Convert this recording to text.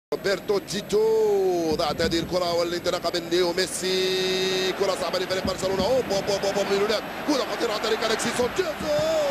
روبرتو تيتو ضاعت هذه الكرة والانطلاقة من ليو ميسي. كرة صعبة لفريق برشلونة. كرة خطيرة عن طريق اليكسيس سانشيز.